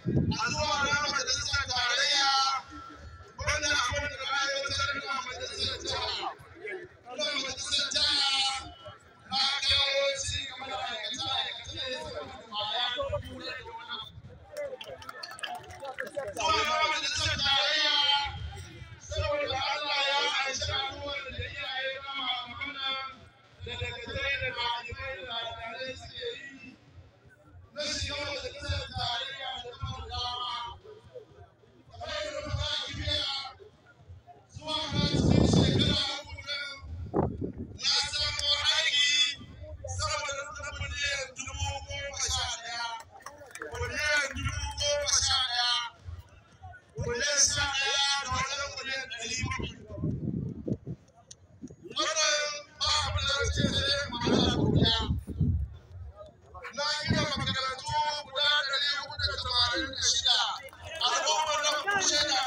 a zuwa na majalisar tarayya wanda abin da aiwatar da majalisar jiha. Wannan majalisar jiha na kawo ci gaba da aikace-aikace da ya zama da baya zuwa majalisar tarayya saboda Allah ya aishi abubuwan da iyaye na mamana da dakatai da malamai da labarai suke yi na shiga majalisar tarayya da kuma dama. Kamar yadda muka kibiya zuwa na cikin shekara uku na samu aiki saboda na miliyan 11,000, miliyan 11,000, miliyan 11 da wajen miliyan 700. Wannan ba abin da ce sai magana godiya. Na gina makarantu guda 486 a al'ummar nan kushe da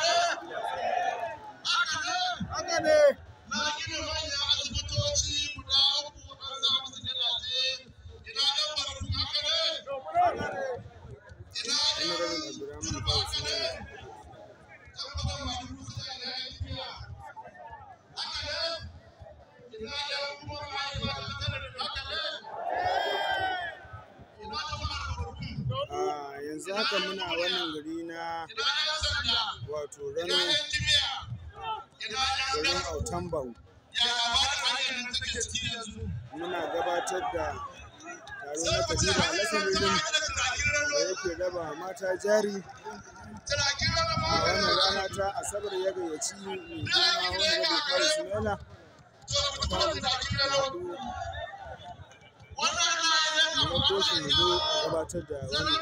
haka ne. Na gina manyan asibitoci guda 3 an sa musu gidaje. Ina ɗan barku haka ne? Ina ɗan turba haka ne? Tabbatar ma duk suna da ya kibiya. Haka ne? Ina ɗan kuma ma'aikata haka ne? Ina ɗan barku. Yanzu haka muna wannan gari na wato Rano garin Autambau. Muna gabatar da taro na Kabiru Alhassan da yake raba mata jari a wannan rana ta Asabar. Ya gayyaci mai girma wanda zai kawo Sumaila ko shi ne zo a gabatar da wannan